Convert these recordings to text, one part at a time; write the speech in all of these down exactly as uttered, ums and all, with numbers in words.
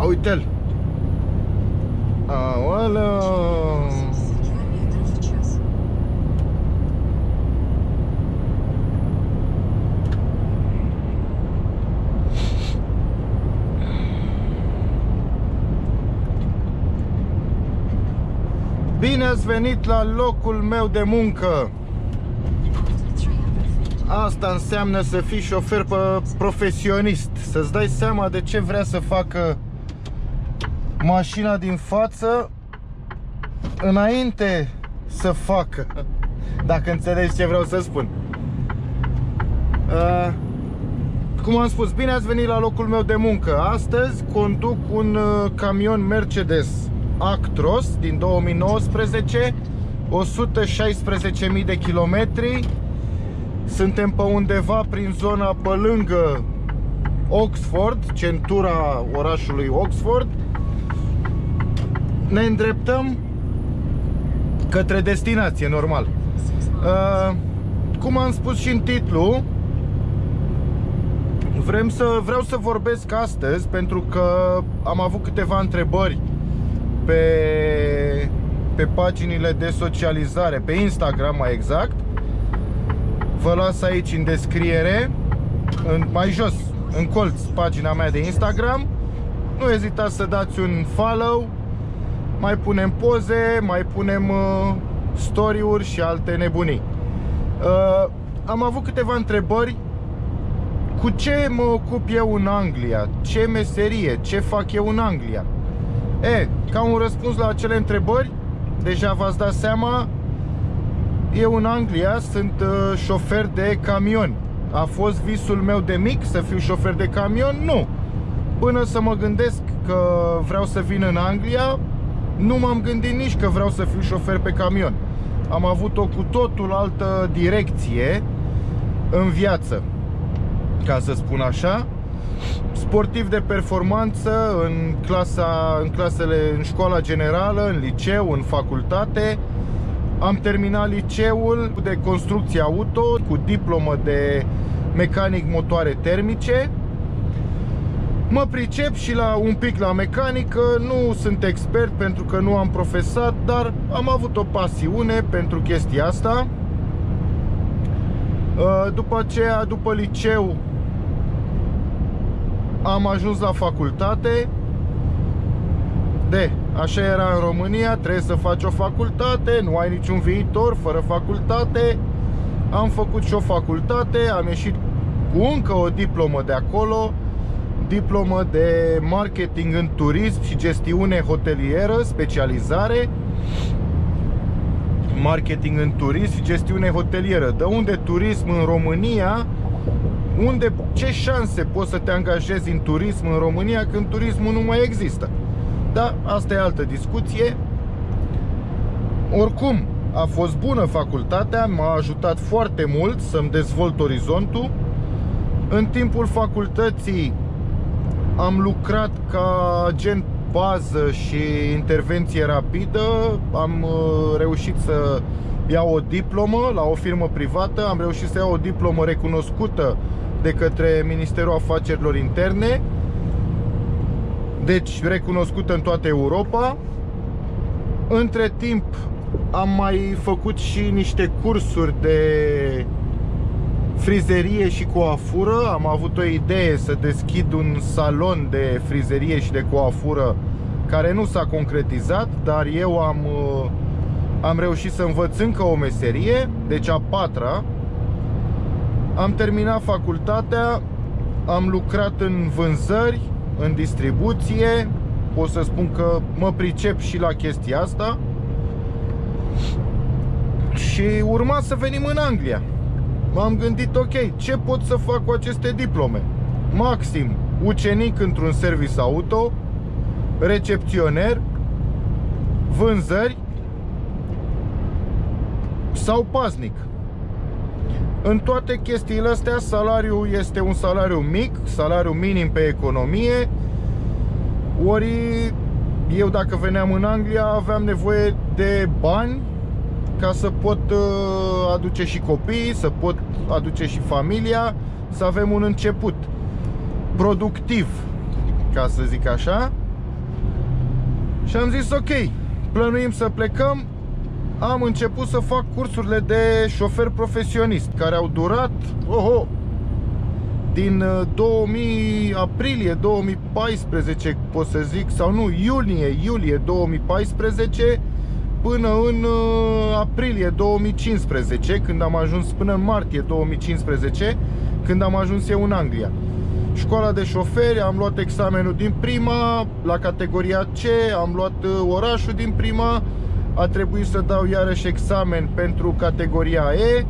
uite-l. Aoleu. Bine ați venit la locul meu de muncă. Asta înseamnă să fii șofer profesionist. Să-ți dai seama de ce vrea să facă mașina din față înainte să facă. Dacă înțelegi ce vreau să spun. uh, Cum am spus, bine ați venit la locul meu de muncă. Astăzi conduc un uh, camion Mercedes Actros din două mii nouăsprezece, o sută șaisprezece mii de kilometri. Suntem pe undeva prin zona pe lângă Oxford, centura orașului Oxford. Ne îndreptăm către destinație, normal. uh, Cum am spus și în titlu, vrem să, vreau să vorbesc astăzi pentru că am avut câteva întrebări pe, pe paginile de socializare, pe Instagram mai exact. Vă las aici în descriere, în, mai jos, în colț, pagina mea de Instagram. Nu ezitați să dați un follow. Mai punem poze, mai punem uh, story-uri și alte nebunii. uh, Am avut câteva întrebări. Cu ce mă ocup eu în Anglia? Ce meserie? Ce fac eu în Anglia? E, ca un răspuns la acele întrebări, deja v-ați dat seama, eu în Anglia sunt uh, șofer de camion. A fost visul meu de mic să fiu șofer de camion? Nu. Până să mă gândesc că vreau să vin în Anglia, nu m-am gândit nici că vreau să fiu șofer pe camion. Am avut o cu totul altă direcție în viață, ca să spun așa. Sportiv de performanță în clasa, în clasele, în școala generală, în liceu, în facultate. Am terminat liceul de construcție auto cu diplomă de mecanic motoare termice. Mă pricep și la un pic la mecanică. Nu sunt expert pentru că nu am profesat, dar am avut o pasiune pentru chestia asta. După aceea, după liceu, am ajuns la facultate. De, așa era în România, trebuie să faci o facultate, nu ai niciun viitor fără facultate. Am făcut și o facultate, am ieșit cu încă o diplomă de acolo, diplomă de marketing în turism și gestiune hotelieră, specializare. Marketing în turism și gestiune hotelieră. De unde turism în România? Unde, ce șanse poți să te angajezi în turism în România când turismul nu mai există? Da, asta e altă discuție. Oricum, a fost bună facultatea, m-a ajutat foarte mult să-mi dezvolt orizontul. În timpul facultății am lucrat ca agent bază și intervenție rapidă. Am reușit să iau o diplomă la o firmă privată. Am reușit să iau o diplomă recunoscută de către Ministerul Afacerilor Interne, deci recunoscută în toată Europa. Între timp am mai făcut și niște cursuri de frizerie și coafură. Am avut o idee să deschid un salon de frizerie și de coafură care nu s-a concretizat, dar eu am, am reușit să învăț încă o meserie, deci a patra. Am terminat facultatea, am lucrat în vânzări, în distribuție. Pot să spun că mă pricep și la chestia asta. Și urma să venim în Anglia. M-am gândit, ok, ce pot să fac cu aceste diplome? Maxim ucenic într-un service auto, recepționer, vânzări sau paznic. În toate chestiile astea, salariul este un salariu mic, salariu minim pe economie. Ori eu, dacă veneam în Anglia, aveam nevoie de bani ca să pot aduce și copiii, să pot aduce și familia, să avem un început productiv, ca să zic așa. Și am zis ok, plănuim să plecăm. Am început să fac cursurile de șofer profesionist, care au durat oho, din două mii, aprilie două mii paisprezece, pot să zic, sau nu, iunie, iulie două mii paisprezece până în aprilie două mii cincisprezece, când am ajuns, până în martie două mii cincisprezece, când am ajuns eu în Anglia. Școala de șoferi, am luat examenul din prima, la categoria C, am luat orașul din prima, a trebuit să dau iarăși examen pentru categoria E,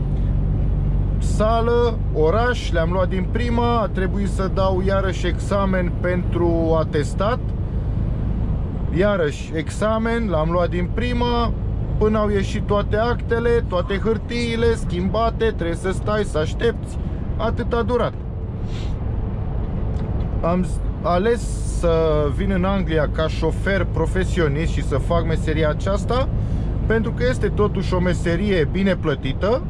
sală, oraș, le-am luat din prima, a trebuit să dau iarăși examen pentru atestat, iarăși examen, l-am luat din prima, până au ieșit toate actele, toate hârtiile schimbate, trebuie să stai, să aștepți, atât a durat. Am ales să vin în Anglia ca șofer profesionist și să fac meseria aceasta pentru că este totuși o meserie bine plătită.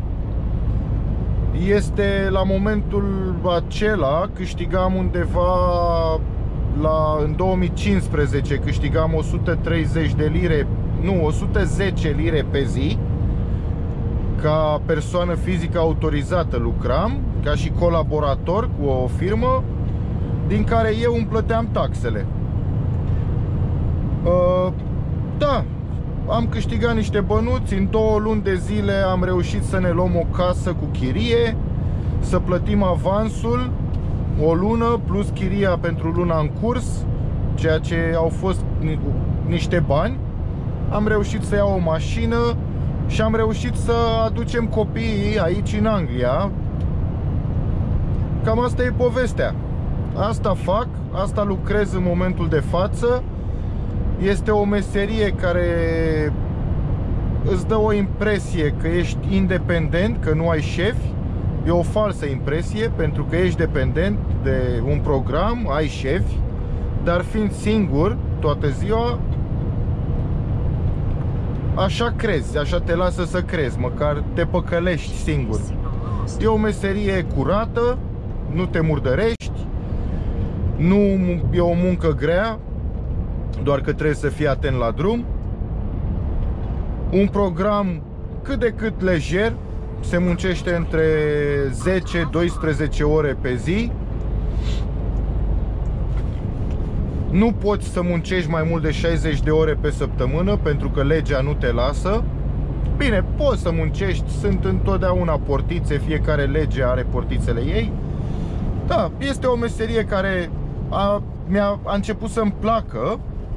Este, la momentul acela câștigam undeva la, în două mii cincisprezece câștigam o sută treizeci de lire, nu, o sută zece lire pe zi. Ca persoană fizică autorizată lucram, ca și colaborator cu o firmă, din care eu îmi plăteam taxele. uh, Da, am câștigat niște bănuți. În două luni de zile am reușit să ne luăm o casă cu chirie, să plătim avansul o lună plus chiria pentru luna în curs, ceea ce au fost niște bani. Am reușit să iau o mașină și am reușit să aducem copiii aici în Anglia. Cam asta e povestea. Asta fac, asta lucrez în momentul de față. Este o meserie care îți dă o impresie că ești independent, că nu ai șefi. E o falsă impresie, pentru că ești dependent de un program, ai șefi, dar fiind singur toată ziua, așa crezi, așa te lasă să crezi, măcar te păcălești singur. E o meserie curată, nu te murdărești, nu e o muncă grea, doar că trebuie să fii atent la drum. Un program cât de cât lejer, se muncește între zece doisprezece ore pe zi. Nu poți să muncești mai mult de șaizeci de ore pe săptămână, pentru că legea nu te lasă. Bine, poți să muncești, sunt întotdeauna portițe, fiecare lege are portițele ei. Da, este o meserie care a, mi-a, a început să-mi placă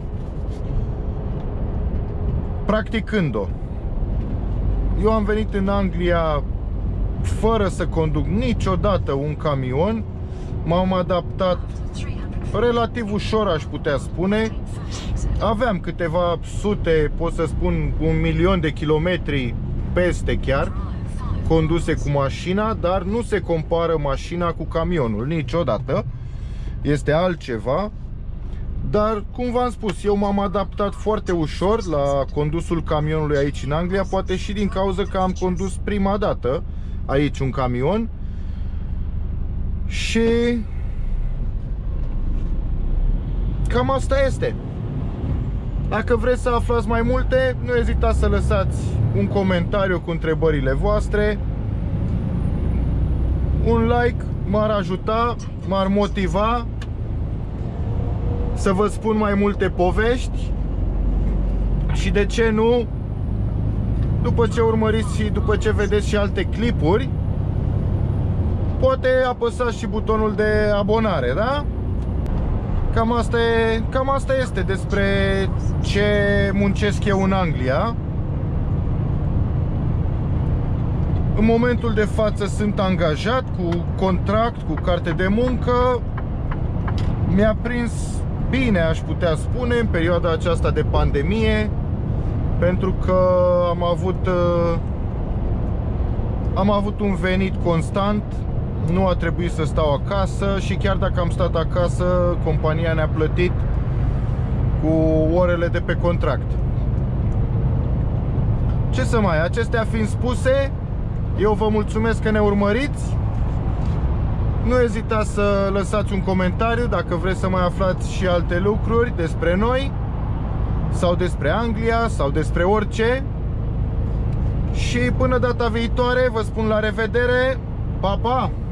practicând-o. Eu am venit în Anglia fără să conduc niciodată un camion. M-am adaptat relativ ușor, aș putea spune. Aveam câteva sute, pot să spun un milion de kilometri peste chiar conduse cu mașina, dar nu se compară mașina cu camionul niciodată. Este altceva. Dar, cum v-am spus, eu m-am adaptat foarte ușor la condusul camionului aici în Anglia. Poate și din cauza că am condus prima dată aici un camion. Și cam asta este. Dacă vreți să aflați mai multe, nu ezitați să lăsați un comentariu cu întrebările voastre. Un like m-ar ajuta, m-ar motiva să vă spun mai multe povești. Și de ce nu, după ce urmăriți și după ce vedeți și alte clipuri, poate apăsați și butonul de abonare, da? Cam asta, e, cam asta este despre ce muncesc eu în Anglia. În momentul de față sunt angajat cu contract, cu carte de muncă. Mi-a prins bine, aș putea spune, în perioada aceasta de pandemie, pentru că am avut am avut un venit constant. Nu a trebuit să stau acasă și chiar dacă am stat acasă, compania ne-a plătit cu orele de pe contract. Ce să mai, acestea fiind spuse, eu vă mulțumesc că ne urmăriți. Nu ezitați să lăsați un comentariu dacă vreți să mai aflați și alte lucruri despre noi. sau despre Anglia, sau despre orice. Și până data viitoare vă spun la revedere. Pa, pa!